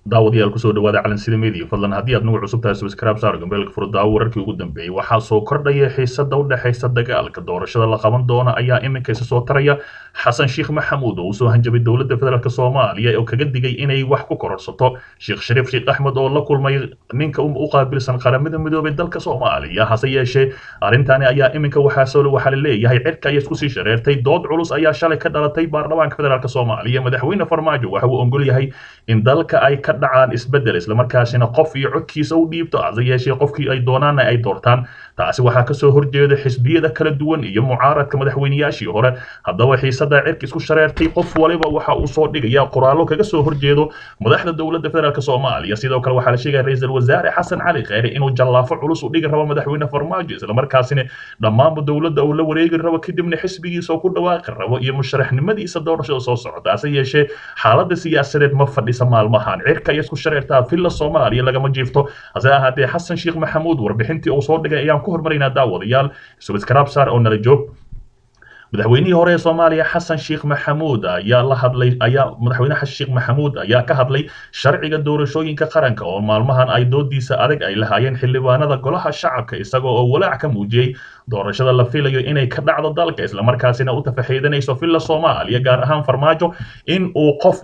daawadayaal kusoo dhawaada calansida media fadlan haddii aad nagu cusub tahay subscribe saar gambeelka furdaawo wararkii ugu dambeeyay waxaa soo kordhaya xiisada u dhaxaysa dagaalka doorashada la qaban doona ayaa iminka isa soo taraya xasan sheekh maxamuud oo usoo hanjabay dowladda federaalk soomaaliya oo kaga digay inay wax ku kororsato sheekh shariif sheekh axmed oo la kulmay ninka u qaabilsan qaramada midoobay dalka soomaaliya hase yeeshee arrintani ayaa iminka waxaa la leeyahay cirka ay isku sii shareertay dood culus ayaa shalay ka dhalatay baarlamaanka federaalk soomaaliya madaxweyne farmaajo waxa uu ogol yahay in dalka ay ka dhacaan isbedel isla markaasina qof iyo codkiisa u dhiibto hase yeeshee qofkii ay doonaan ay doortaan taasi waxaa kasoo horjeeda xisbiyada kala duwan iyo mucaaradka madaxweynayaashii hore haddaba xiisada cirka isku shareertay qof waliba waxa uu soo dhigaya qoraallo kaga soo horjeedo madaxda dowladda federaalk soomaaliya sidoo kale waxaa la sheegaya ra-iisul wasaare xasan cali kheyre inuu jallaafo culus u dhigi rabo madaxweyne farmaajo isla markaasina dhammaanba dowladda uu la wareegi rabo kadibna xisbigiisa oo ku dhawaaqi rabo iyo musharaxnimadiisa doorashada soo socota hase yeeshee xaaladda siyaasadeed ma fadhisa maalmahan cirka ay isku shareertaa villa soomaaliya lagama jiifto hase ahaatee xasan sheekh maxamuud warbixintii uu soo dhigay ayaan ku hormaraynaa daawadayaal subscribe saar oo nala joog madaxweynihii hore ee Soomaaliya Xasan Sheekh Maxamuud madaxweyne Xasan Sheekh Maxamuud ayaa ka hadlay sharciga doorashooyinka qaranka oo maalmahan ay doodiisa adag ay lahaayeen xildhibaanada golaha shacabka isagoo oo walaac ka muujiyay doorashada la filayo inay ka dhacdo dalka isla markaasina u tafaxiidanayso villa Soomaaliya gaar ahaan farmaajo in uu qof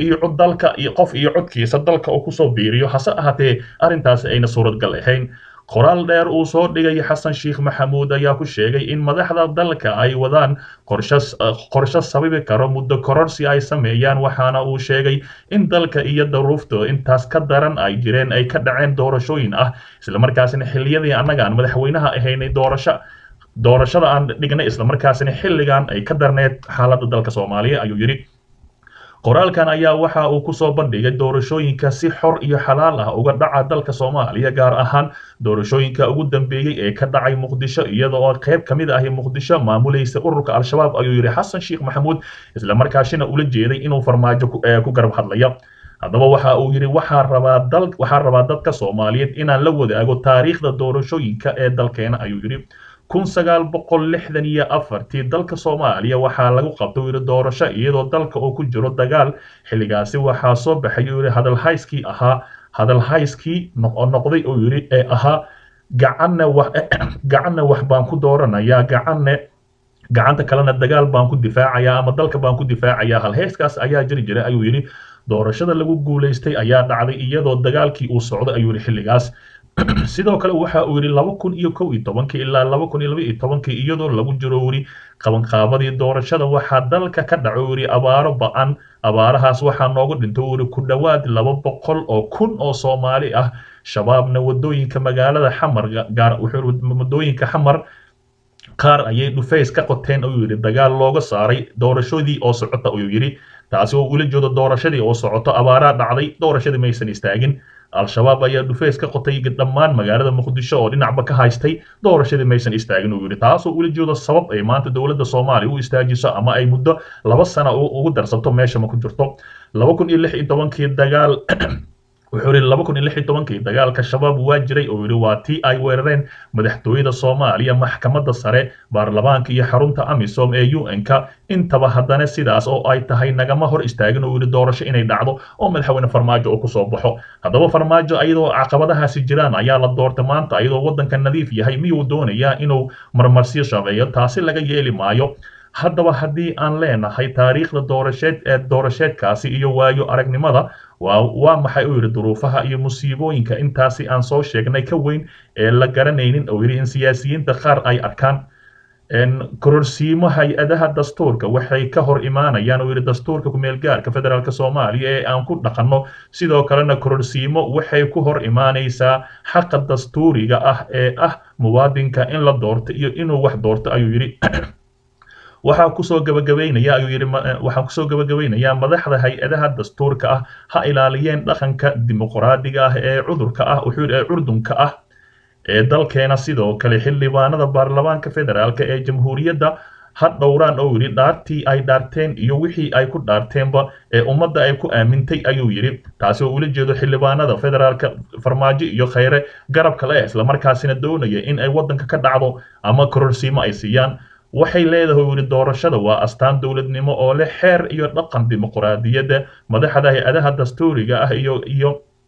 iyo codkiisa dalka uu ku soo biiriyo hase ahaatee arrintaas ayna suuradgal ahayn qoraal dheer uu soo dhigay xasan sheekh maxamuud ayaa ku sheegay in madaxda dalka ay wadaan qorshe sababi karo muddo kororsi ay sameeyaan waxaana uu sheegay in dalka iyo daruufta intaas ka daran ay jireen ay ka dhaceen doorashooyin ah isla markaasina xilliyadii annaga aan madaxweynaha ahaynay doorashada aan dhignay isla markaasina xilligan ay ka darneed xaaladda dalka Soomaaliya ayuu yiri qoraalkan ayaa waxa uu ku soo bandhigay doorashooyinka si xor iyo xalaal ah uga dhaca dalka Soomaaliya gaar ahaan doorashooyinka ugu dambeeyay ee ka dhacay Muqdisho iyadoo qayb kamid ah Muqdisho maamulaysa ururka al-shabaab ayuu yiri Xasan Sheekh Maxamuud isla markaasina ula jeeday inuu farmaajo ku garab hadlayo haddaba waxa uu yiri waxaa rabaa dadka Soomaaliyeed inaan la wadaago taariikhda doorashooyinka ee dalkeena ayuu yiri 1964 dalka Soomaaliya waxaa lagu qabtay doorasho iyadoo dalka uu ku jiro dagaal xilligaasi waxaa soo baxay hadal hayskii noqday oo yiri ee ahaa gacanna wax baan ku dooranayaa gacanta kalena dagaal baan ku difaacayaa ama dalka baan ku difaacayaa hal heeskaas ayaa jiri jiray ayuu yiri doorashada lagu guuleystay ayaa dhacday iyadoo dagaalkii uu socday ayuu yiri xilligaas sidoo kale waxa uu yiri 2011 ilaa 2012 iyadoo lagu jiro wari qabanqaabadii doorashada waxa dalka ka dhacay wari abaaro ba'an abaarahaas waxa noogu dhintay wari ku dhawaad 200 oo kun oo Soomaali ah shabaabna wadooyinka magaalada Xamar wadooyinka Xamar qaar ayay dhufays ka qoteen oo yiri dagaal looga saaray doorashadii oo socota oo yiri taasi oo ula jeedo doorashadii oo socoto abaara dhacday doorashadii maysan istaagin al-shabaab ayaa dhufays ka qotay dhammaan magaalada Muqdisho oo dhinacba ka haystay doorashadii maysan istaagin oo yiri taas oo ula jeedo sabab ay maanta dowladda Soomaaliya u istaajiso ama ay muddo 2 sano ugu darsato meesha ma ku jirto 2016 dagaal wuxuu yiri 2016 dagaalka shabaab waa jiray oo yiri waa tii ay weerareen madaxtooyada Soomaaliya maxkamadda sare baarlamaanka iyo xarunta AMISOM ee UN-ka intaba haddana sidaas oo ay tahay nagama hor istaagin oo yiri doorasho inay dhacdo oo madaxweyne farmaajo oo ku soo baxo haddaba farmaajo ayadoo caqabadahaasi jiraan ayaa la doortay maanta ayadoo waddanka nadiif yahay miyuu doonayaa inuu marmarsiyo shabeeyo taasi laga yeeli maayo haddaba haddii aan leenahay taariikhda doorasheedkaasi iyo waayo aragnimada waa maxay uu yiri duruufaha iyo musiibooyinka intaasi aan soo sheegnay ka weyn ee la garanaynin oo yiri in siyaasiyiinta qaar ay arkaan kororsiimo hay-adaha dastuurka waxay ka hor imaanayaan oo yiri dastuurka ku meel gaarka federaalka Soomaaliya ee aan ku dhaqanno sidoo kalena kororsiimo waxay ku hor imaanaysaa xaqa dastuuriga ah ee ah muwaadinka in la doorto iyo inuu wax doorto ayuu yiri waxaan kusoo gabagabeynayaa madaxda hay-adaha dastuurka ah ha ilaaliyeen dhaqanka dimuqraadiga ah ee curdunka ah ee dalkeena sidoo kale xildhibaanada baarlamaanka federaalka ee jamhuuriyadda ha dhowraan oo yiri dhaartii ay dhaarteen iyo wixii ay ku dhaarteenba ee ummadda ay ku aamintay ayuu yiri taasi oo ula jeedo xildhibaanada federaalka farmaajo iyo kheyre garabka leh isla markaasina doonaya in ay waddanka ka dhacdo ama kororsiimo ay siiyaan waxay leedahay weli doorashada waa astaan dawladnimo oo leh xeer iyo dhaqan dimuqraadiyadda madaxda hay'adaha dastuuriga ah iyo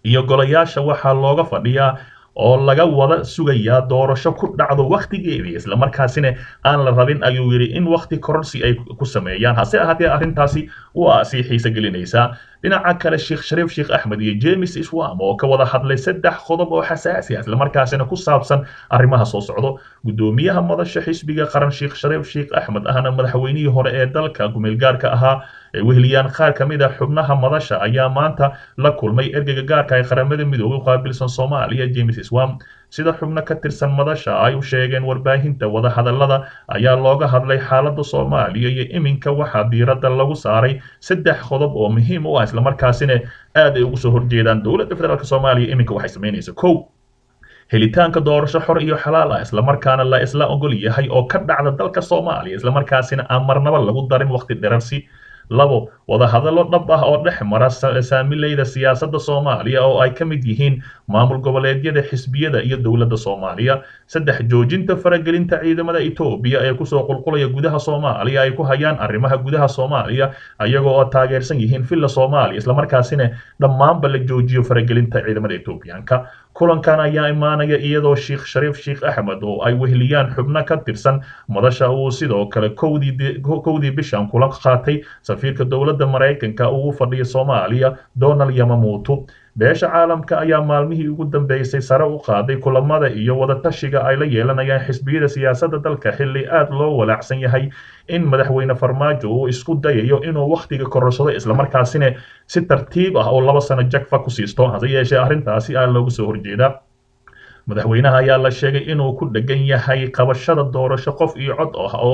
iyo golayaasha waxaa looga fadhiyaa oo laga wada sugayaa doorasho ku dhacdo waqtigeedii isla markaasina aan la rabin ayuu yiri in waqti kororsi ay ku sameeyaan hase ahaatee arrintaasi waa sii xiiso gelinaysaa dhinaca kale Sheikh Shariif Sheikh Ahmed iyo James Iswam oo ka wada hadlay saddex qodob oo xasaasi ah isla markaasina ku saabsan arrimaha soo socdo gudoomiyaha madasha xisbiga qaran Sheikh Shariif Sheikh Ahmed ahna madaxweynihii hore ee dalka gumeel gaarka ahaa wehliyaan qaar kamid ah xubnaha madasha ayaa maanta la kulmay ergeyga gaarka ee qaramada midoobay u qaabilsan Soomaaliya James Iswam sida xubno ka tirsan madasha ay u sheegeen warbaahinta wada hadallada ayaa looga hadlay xaaladda Soomaaliya iyo iminka waxa diiradda lagu saaray saddex qodob oo muhiim u ah isla markaasina aad ay ugu soo horjeedaan dowladda federaalka Soomaaliya iminka waxay sameynaysaa kow helitaanka doorasho xor iyo xalaal ah isla markaana la isla ogol yahay oo ka dhacda dalka Soomaaliya isla markaasina aan marnaba lagu darin waqti dheerarsi labo wada hadallo dhab ah oo dhex mara saamilayda siyaasadda Soomaaliya oo ay ka mid yihiin maamul goboleedyada xisbiyada iyo dowladda Soomaaliya saddex joojinta faragelinta ciidamada Itoobiya ee ku soo qulqulaya gudaha Soomaaliya ay ku hayaan arrimaha gudaha Soomaaliya ayagoo oo taageersan yihiin filla Soomaaliya isla markaasina dhammaanba la joojiyo faragelinta ciidamada Itoobiyaanka kulankan ayaa imaanaya iyadoo Sheikh Shariif Sheikh Ahmed oo ay wehliyaan xubno ka tirsan madasha uu sidoo kale kowdii bishan kula qaatay safiirka dowladda Mareykanka ugu fadhiya Soomaaliya Donald Yamamoto beesha caalamka ayaa maalmihii ugu dambeysay sare u qaaday kulamada iyo wada tashiga ay la yeelanayaan xisbiyada siyaasadda dalka xilli aad loo walaacsan yahay in madaxweyne Farmaajo uu isku dayayo inuu waqtiga kororsado isla markaasina si tartiib ah oo 2 sano jagfa ku siisto hase yeeshee arrintaasi aan loogu soo horjeedaa madaxweynaha ayaa la sheegay inuu ku dhagan yahay qabashada doorasho qof iyo cod ah oo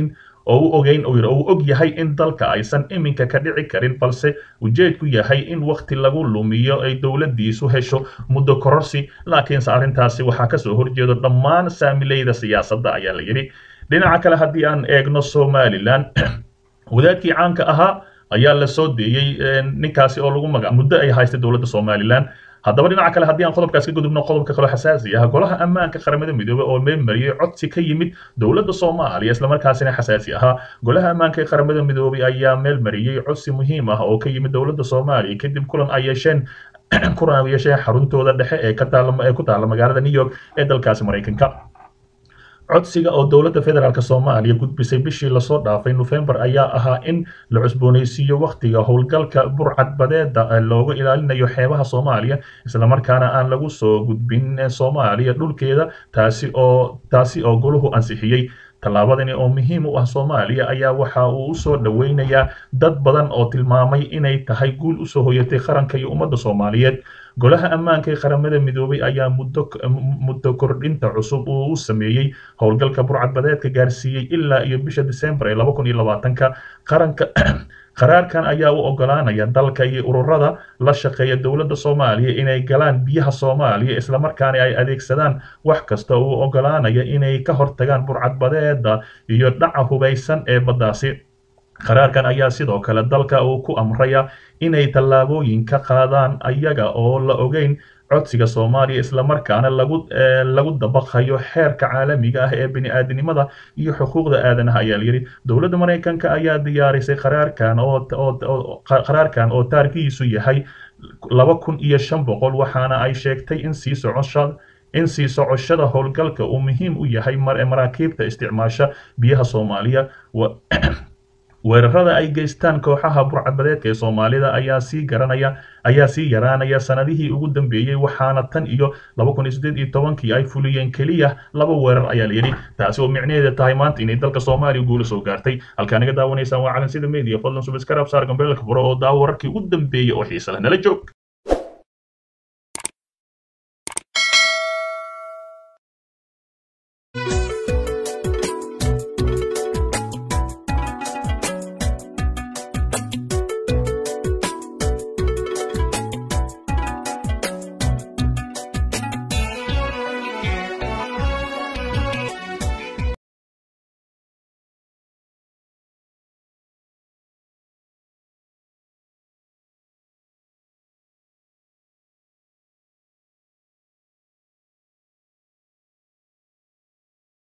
uu og yahay in dalka aysan iminka ka dhici karin balse ujeedku yahay in waqti lagu lumiyo ay dowladdiisu hesho muddo kororsi laakiinse arrintaasi waxaa ka soo horjeedo dhammaan saamilayda siyaasadda ayaa la yiri dhinaca kale haddii aan eegno Somaliland wadaadkii caanka ahaa ayaa la soo deeyay ninkaasi oo lagu magac muddo ay haystay dowladda Somaliland haddaba dhinaca kale haddii aan qodobkaas ka gudubno qodobka kale xasaasi ah golaha ammaanka qaramada midoobay oo meelmariyay codsi ka yimid dowladda Soomaaliya isla markaasina xasaasi ah golaha ammaanka qaramada midoobay ayaa meelmariyay codsi muhiim ah oo ka yimid dowladda Soomaaliya kadib kulan ay yeesheen xaruntooda dhexe ee ku taala magaalada New York ee dalkaasi Mareykanka codsiga oo dowladda federaalka Soomaaliya gudbisay bishii la soo dhaafay November ayaa ahaa in la cusboonaysiiyo waqtiga howlgalka burcadbadeeda looga ilaalinayo xeebaha Soomaaliya isla markaana aan lagu soo gudbin Soomaaliya dhulkeeda taasi oo goluhu ansixiyay tallaabadani oo muhiim u ah Soomaaliya ayaa waxa uu u soo dhaweynayaa dad badan oo tilmaamay inay tahay guul u soo hoyatay qaranka iyo ummadda Soomaaliyeed golaha ammaanka ee qaramada midoobay ayaa muddo kordhinta cusub uu u sameeyay howlgalka burcadbadeedka gaarsiiyay ilaa iyo bisha December 2020 qaranka qaraarkan ayaa u ogolaanaya dalka iyo ururada la shaqeeya dowladda Soomaaliya inay galaan biyaha Soomaaliya isla markaana ay adeegsadaan wax kasta oo ogolaanaya inay ka hortagaan burcadbadeeda iyo dhaca hubeysan ee baddaasi qaraarkan ayaa sidoo kale dalka uu ku amraya inay tallaabooyin ka qaadaan ayaga oo la ogeyn codsiga Soomaaliya isla markaana lagu dabaqayo xeerka caalamiga ah ee bini'aadanimada iyo xuquuqda aadanaha ayaa la yiri dowladda Mareykanka ayaa diyaarisay qaraarkan oo taariikhdiisu yahay 2500 waxaana ay sheegtay in sii socoshada howlgalka uu muhiim u yahay maraakiibta isticmaasha biyaha Soomaaliya weerarada ay geystaan kooxaha burcadbadeedka ee Soomaalida ayaa sii yaraanaya sanadihii ugu dambeeyay waxaana tan iyo 2018 ay fuliyeen kaliya 2 weerar ayaa la yiri taasi oo micnaheedu tahay maanta inay dalka Soomaaliya guul soo gaartay halka naga daawanaysaan waa Calansida Media fadlan subscribe saar gambeelka furo oo daawo wararkii ugu dambeeyay oo xiiso leh nala joog